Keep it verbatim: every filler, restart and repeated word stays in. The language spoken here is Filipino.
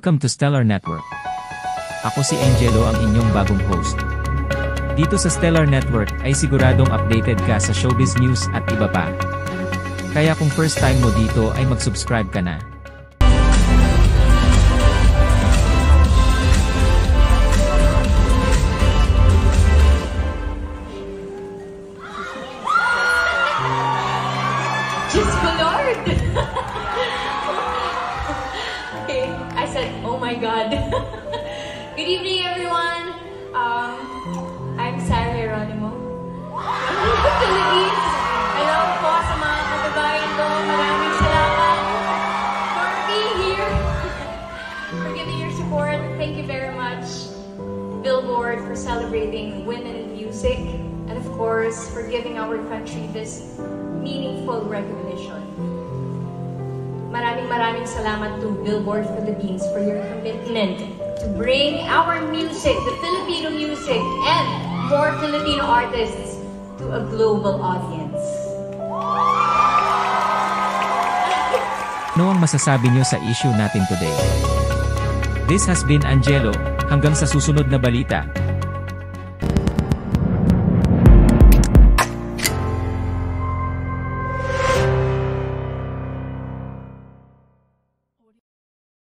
Welcome to Stellar Network. Ako si Angelo, ang inyong bagong host. Dito sa Stellar Network ay siguradong updated ka sa showbiz news at iba pa. Kaya kung first time mo dito ay mag-subscribe ka na. Diyos ko, Lord! Okay, I said, oh my God. Good evening, everyone. Um, I'm Sarah Geronimo. From the Philippines. Hello po sa mga kababayan ko. Maraming salamat for being here. For giving your support. Thank you very much, Billboard, for celebrating women in music. And of course, for giving our country this meaningful recognition. Maraming maraming salamat to Billboard Philippines for your commitment to bring our music, the Filipino music, and more Filipino artists to a global audience. Ano ang masasabi niyo sa issue natin today? This has been Angelo. Hanggang sa susunod na balita.